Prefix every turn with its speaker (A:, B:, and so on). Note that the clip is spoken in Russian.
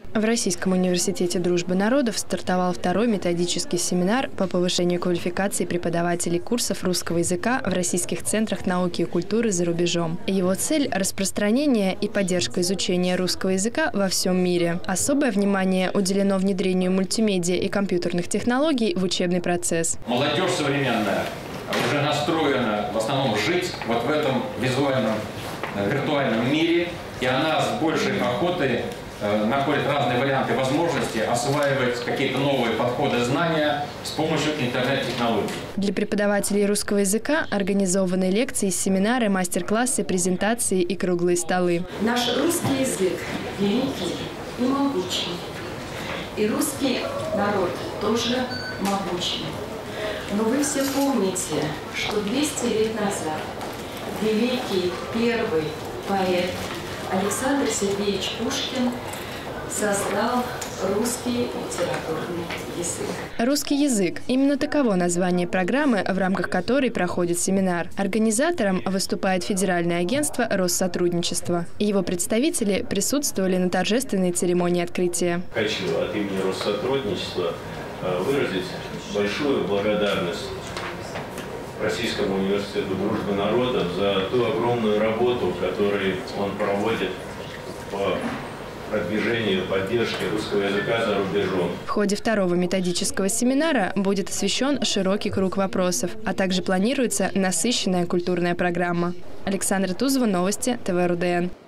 A: В Российском университете дружбы народов стартовал второй методический семинар по повышению квалификации преподавателей курсов русского языка в российских центрах науки и культуры за рубежом. Его цель – распространение и поддержка изучения русского языка во всем мире. Особое внимание уделено внедрению мультимедиа и компьютерных технологий в учебный процесс.
B: Молодежь современная уже настроена в основном жить вот в этом визуальном, виртуальном мире, и она с большей охотой находит разные варианты возможности осваивать какие-то новые подходы, знания с помощью интернет-технологий.
A: Для преподавателей русского языка организованы лекции, семинары, мастер-классы, презентации и круглые столы.
C: Наш русский язык великий и могучий. И русский народ тоже могучий. Но вы все помните, что 200 лет назад великий первый поэт Александр Сергеевич Пушкин создал русский литературный язык.
A: Русский язык – именно таково название программы, в рамках которой проходит семинар. Организатором выступает Федеральное агентство Россотрудничества. Его представители присутствовали на торжественной церемонии открытия.
D: Хочу от имени Россотрудничества выразить большую благодарность Российскому университету дружбы народов за ту огромную работу, которую он проводит по продвижению, поддержке русского языка за рубежом.
A: В ходе второго методического семинара будет освещен широкий круг вопросов, а также планируется насыщенная культурная программа. Александра Тузова, новости ТВ РУДН.